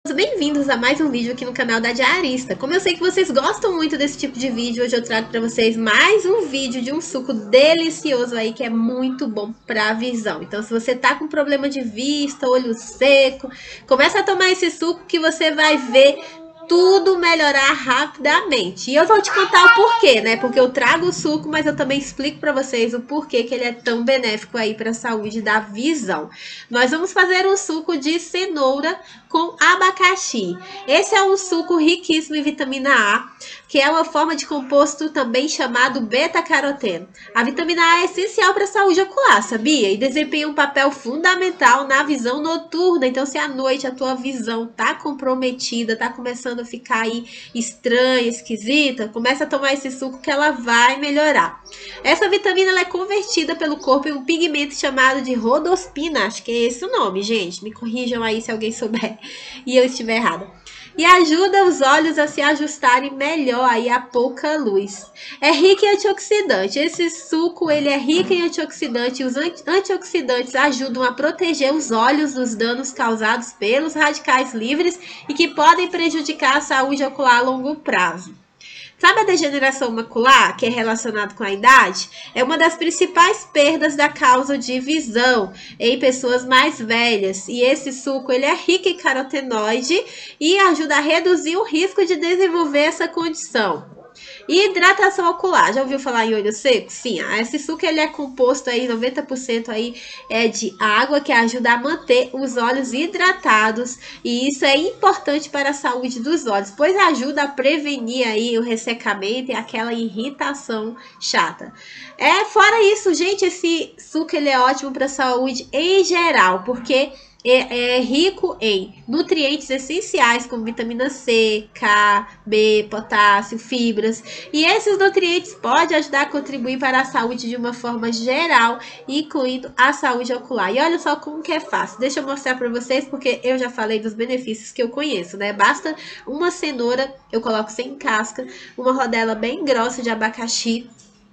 Bem-vindos a mais um vídeo aqui no canal da Diarista. Como eu sei que vocês gostam muito desse tipo de vídeo, hoje eu trago para vocês mais um vídeo de um suco delicioso aí que é muito bom para a visão. Então, se você tá com problema de vista, olho seco, começa a tomar esse suco que você vai ver tudo melhorar rapidamente. E eu vou te contar o porquê, né? Porque eu trago o suco, mas eu também explico para vocês o porquê que ele é tão benéfico aí para a saúde da visão. Nós vamos fazer um suco de cenoura com abacaxi. Esse é um suco riquíssimo em vitamina A, que é uma forma de composto também chamado beta-caroteno. A vitamina A é essencial para a saúde ocular, sabia? E desempenha um papel fundamental na visão noturna. Então, se à noite a tua visão tá comprometida, tá começando a ficar aí estranha, esquisita, começa a tomar esse suco que ela vai melhorar. Essa vitamina ela é convertida pelo corpo em um pigmento chamado de rodospina, acho que é esse o nome, gente. Me corrijam aí se alguém souber e eu estiver errada. E ajuda os olhos a se ajustarem melhor aí a pouca luz. É rico em antioxidante. Esse suco ele é rico em antioxidante. Os antioxidantes ajudam a proteger os olhos dos danos causados pelos radicais livres e que podem prejudicar a saúde ocular a longo prazo. Sabe a degeneração macular, que é relacionada com a idade? É uma das principais perdas da causa de visão em pessoas mais velhas. E esse suco ele é rico em carotenoide e ajuda a reduzir o risco de desenvolver essa condição. E hidratação ocular, já ouviu falar em olho seco? Sim, esse suco ele é composto aí 90% aí de água que ajuda a manter os olhos hidratados e isso é importante para a saúde dos olhos, pois ajuda a prevenir aí o ressecamento e aquela irritação chata. Fora isso, gente, esse suco ele é ótimo para a saúde em geral, porque é rico em nutrientes essenciais como vitamina C, K, B, potássio, fibras. E esses nutrientes podem ajudar a contribuir para a saúde de uma forma geral, incluindo a saúde ocular. E olha só como que é fácil. Deixa eu mostrar para vocês, porque eu já falei dos benefícios que eu conheço, né? Basta uma cenoura, eu coloco sem casca, uma rodela bem grossa de abacaxi,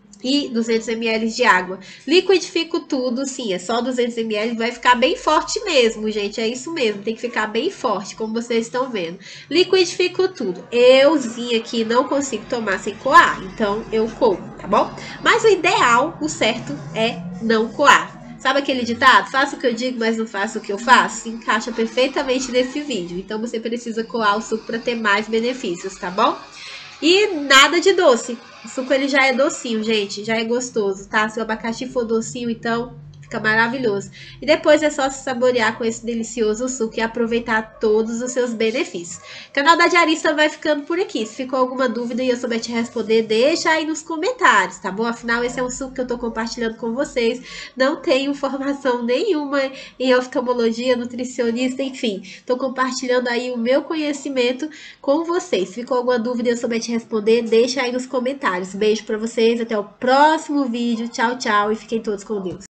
e 200 ml de água. Liquidifico tudo, sim, é só 200 ml, vai ficar bem forte mesmo, gente, é isso mesmo, tem que ficar bem forte, como vocês estão vendo. Liquidifico tudo. Euzinha aqui não consigo tomar sem coar, então eu coo, tá bom? Mas o ideal, o certo é não coar. Sabe aquele ditado? Faça o que eu digo, mas não faça o que eu faço? Se encaixa perfeitamente nesse vídeo. Então você precisa coar o suco para ter mais benefícios, tá bom? E nada de doce. O suco ele já é docinho, gente. Já é gostoso, tá? Se o abacaxi for docinho, então fica maravilhoso. E depois é só se saborear com esse delicioso suco e aproveitar todos os seus benefícios. O canal da Diarista vai ficando por aqui. Se ficou alguma dúvida e eu souber te responder, deixa aí nos comentários, tá bom? Afinal, esse é um suco que eu tô compartilhando com vocês. Não tenho formação nenhuma em oftalmologia, nutricionista, enfim. Tô compartilhando aí o meu conhecimento com vocês. Se ficou alguma dúvida e eu souber te responder, deixa aí nos comentários. Beijo pra vocês, até o próximo vídeo. Tchau, tchau e fiquem todos com Deus.